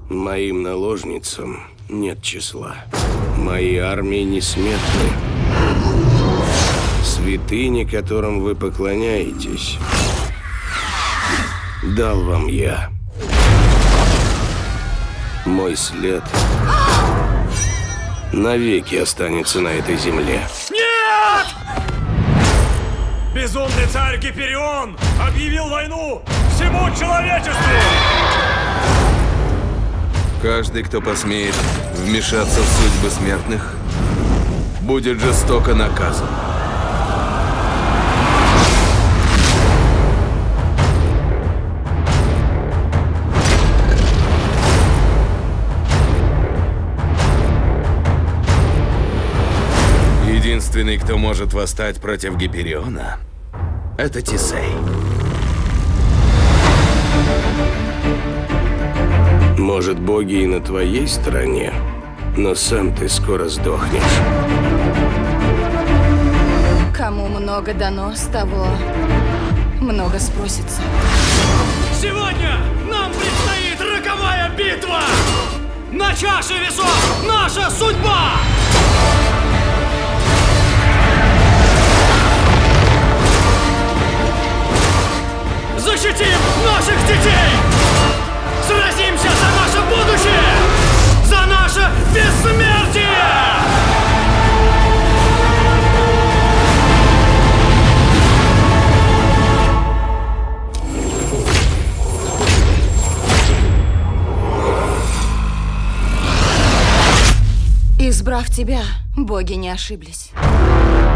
Моим наложницам нет числа. Мои армии несметны. Святыни, которым вы поклоняетесь, дал вам я. Мой след навеки останется на этой земле. Нет! Безумный царь Гиперион объявил войну всему человечеству! Каждый, кто посмеет вмешаться в судьбы смертных, будет жестоко наказан. Единственный, кто может восстать против Гипериона, это Тесей. Может, боги и на твоей стороне, но сам ты скоро сдохнешь. Кому много дано, с того много спросится. Сегодня нам предстоит роковая битва! На чаше весов наша судьба! Защитим наших детей! Сразимся за наше будущее! За наше бессмертие! Избрав тебя, боги не ошиблись.